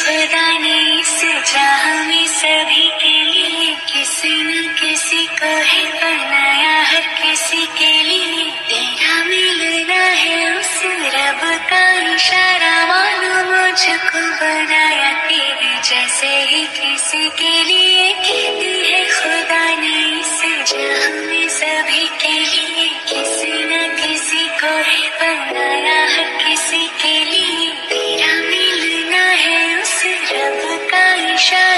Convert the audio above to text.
खुदा ने इस जहां में सभी के लिए किसी न किसी को है बनाया, हर किसी के लिए तेरा मिलना है उस रब का इशारा। मानो मुझको बनाया तेरे जैसे ही किसी के लिए, कहती है खुदा ने इस जहां में सभी के लिए किसी न किसी को है बनाया, हर किसी के लिए तेरा मिलना है उस रब का इशारा।